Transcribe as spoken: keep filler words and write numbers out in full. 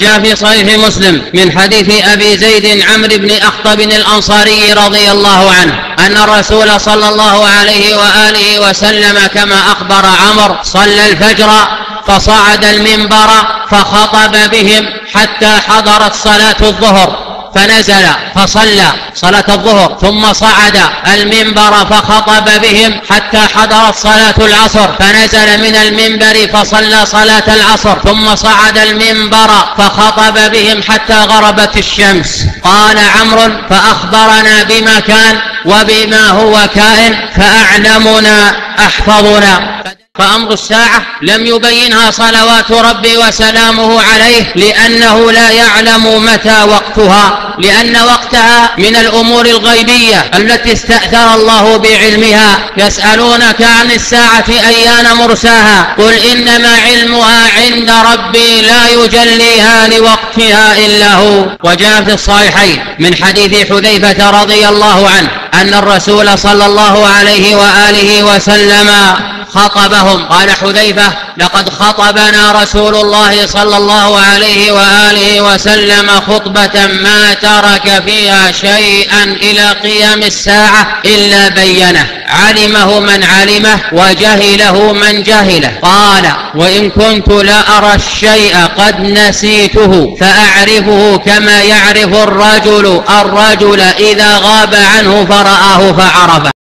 جاء في صحيح مسلم من حديث أبي زيد عمرو بن أخطب الأنصاري رضي الله عنه أن الرسول صلى الله عليه وآله وسلم كما أخبر عمرو صلى الفجر فصعد المنبر فخطب بهم حتى حضرت صلاة الظهر فنزل فصلى صلاة الظهر ثم صعد المنبر فخطب بهم حتى حضرت صلاة العصر فنزل من المنبر فصلى صلاة العصر ثم صعد المنبر فخطب بهم حتى غربت الشمس. قال عمرو فأخبرنا بما كان وبما هو كائن فأعلمنا أحفظنا. فأمر الساعة لم يبينها صلوات ربي وسلامه عليه لأنه لا يعلم متى وقتها، لأن وقتها من الأمور الغيبية التي استأثر الله بعلمها. يسألونك عن الساعة أيان مرساها قل إنما علمها عند ربي لا يجليها لوقتها إلا هو. وجاء في الصحيحين من حديث حذيفة رضي الله عنه أن الرسول صلى الله عليه وآله وسلم خطبهم. قال حذيفة لقد خطبنا رسول الله صلى الله عليه وآله وسلم خطبة ما ترك فيها شيئا إلى قيام الساعة إلا بينه، علمه من علمه وجهله من جهله. قال وإن كنت لا أرى الشيء قد نسيته فأعرفه كما يعرف الرجل الرجل إذا غاب عنه فرآه فعرفه.